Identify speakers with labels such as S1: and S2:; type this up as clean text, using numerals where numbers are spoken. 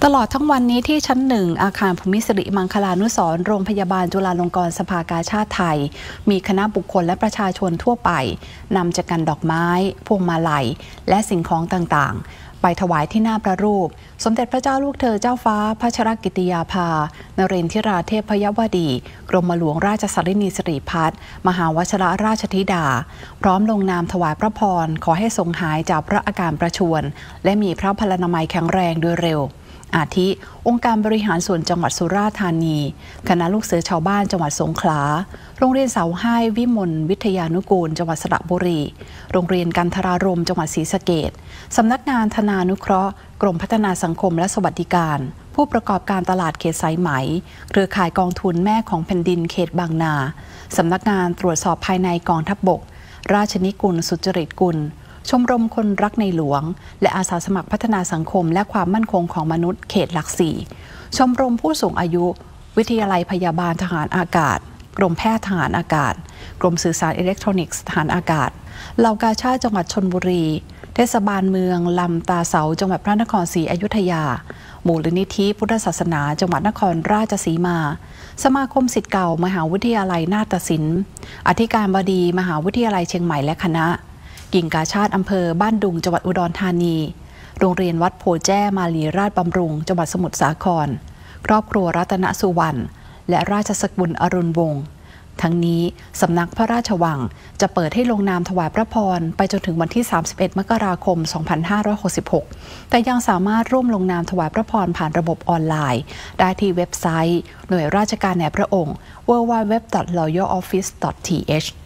S1: ตลอดทั้งวันนี้ที่ชั้นหนึ่งอาคารภูมิสิริมังคลานุสรณ์โรงพยาบาลจุฬาลงกรณ์สภากาชาดไทยมีคณะบุคคลและประชาชนทั่วไปนำจักรดอกไม้พวงมาลัยและสิ่งของต่างๆไปถวายที่หน้าพระรูปสมเด็จพระเจ้าลูกเธอเจ้าฟ้าพัชรกิติยาภานเรนทิราเทพยวดีกรมหลวงราชสฤนีสิริพัฒน์มหาวชิรราชธิดาพร้อมลงนามถวายพระพรขอให้ทรงหายจากพระอาการประชวรและมีพระพลานามัยแข็งแรงโดยเร็วอาทิองค์การบริหารส่วนจังหวัดสุราษฎร์ธานีคณะลูกเสือชาวบ้านจังหวัดสงขลาโรงเรียนเสาให้วิมลวิทยานุกูลจังหวัดสระบุรีโรงเรียนกันทรารมจังหวัดศรีสะเกษสำนักงานธนานุเคราะห์กรมพัฒนาสังคมและสวัสดิการผู้ประกอบการตลาดเขตสายไหมเครือข่ายกองทุนแม่ของแผ่นดินเขตบางนาสำนักงานตรวจสอบภายในกองทัพบกราชนิกุลสุจริตกุลชมรมคนรักในหลวงและอาสาสมัครพัฒนาสังคมและความมั่นคงของมนุษย์เขตหลักสี่ชมรมผู้สูงอายุวิทยาลัยพยาบาลทหารอากาศกรมแพทย์ทหารอากาศกรมสื่อสารอิเล็กทรอนิกส์ทหารอากาศเหล่ากาชาดจังหวัดชลบุรีเทศบาลเมืองลำตาเสาจังหวัดพระนครศรีอยุธยามูลนิธิพุทธศาสนาจังหวัดนครราชสีมาสมาคมศิษย์เก่ามหาวิทยาลัยนาฏศิลป์อธิการบดีมหาวิทยาลัยเชียงใหม่และคณะกิ่งกาชาดอำเภอบ้านดุงจังหวัดอุดรธานีโรงเรียนวัดโพแจ้มาลีราชบำรุงจังหวัดสมุทรสาครครอบครัวรัตนสุวรรณและราชสกุลอรุณวงศ์ทั้งนี้สำนักพระราชวังจะเปิดให้ลงนามถวายพระพรไปจนถึงวันที่31มกราคม2566แต่ยังสามารถร่วมลงนามถวายพระพรผ่านระบบออนไลน์ได้ที่เว็บไซต์หน่วยราชการในพระองค์ www.loyaloffice.th